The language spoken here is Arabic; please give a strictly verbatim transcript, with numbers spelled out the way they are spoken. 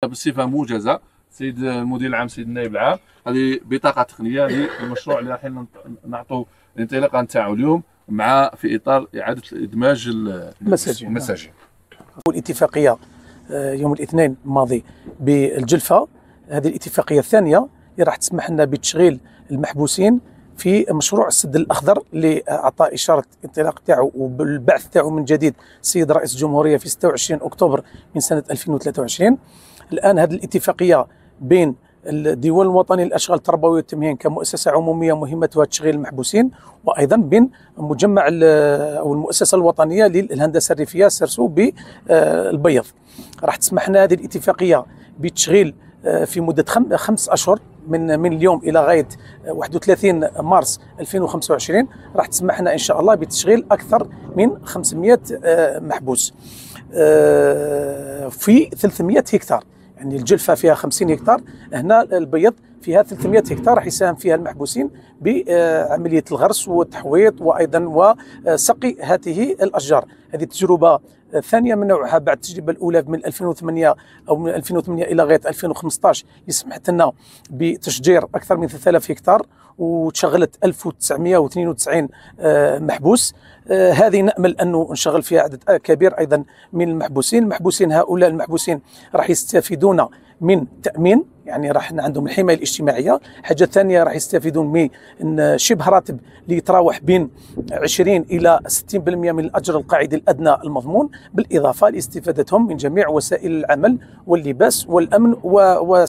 بصفه موجزه سيد المدير العام سيد النائب العام، هذه بطاقه تقنيه للمشروع اللي رايحين نعطوا الانطلاقه نتاعو اليوم مع في اطار اعاده ادماج المساجين. المساجين. والاتفاقيه يوم الاثنين الماضي بالجلفه، هذه الاتفاقيه الثانيه اللي راح تسمح لنا بتشغيل المحبوسين في مشروع السد الاخضر اللي اعطى اشاره انطلاق تاعو والبعث تاعو من جديد السيد رئيس الجمهوريه في ستة وعشرين اكتوبر من سنه ألفين وثلاثة وعشرين. الان هذه الاتفاقيه بين الديوان الوطني للاشغال التربويه والتمهين كمؤسسه عموميه مهمتها تشغيل المحبوسين، وايضا بين مجمع او المؤسسه الوطنيه للهندسه الريفيه سرسو بالبيض. راح تسمح لنا هذه الاتفاقيه بتشغيل في مده خمس اشهر من من اليوم الى غايه واحد وثلاثين مارس ألفين وخمسة وعشرين. راح تسمح لنا ان شاء الله بتشغيل اكثر من خمسمائة محبوس في ثلاثمائة هكتار. يعني الجلفه فيها خمسين هكتار، هنا البيض فيها ثلاثمائة هكتار راح يساهم فيها المحبوسين بعمليه الغرس والتحويط وايضا وسقي هذه الاشجار. هذه تجربه ثانيه من نوعها بعد التجربه الاولى من ألفين وثمانية او من ألفين وثمانية الى غايه ألفين وخمسطاش اللي سمحت لنا بتشجير اكثر من ثلاثة آلاف هكتار وتشغلت ألف وتسعمائة واثنين وتسعين محبوس. هذه نامل انه نشغل فيها عدد كبير ايضا من المحبوسين. المحبوسين هؤلاء المحبوسين راح يستفيدون من تامين، يعني راح عندهم الحمايه الاجتماعيه. حاجه ثانيه راح يستفيدون من شبه راتب اللي يتراوح بين عشرين الى ستين بالمئة من الاجر القاعدي الادنى المضمون، بالاضافه لاستفادتهم من جميع وسائل العمل واللباس والامن و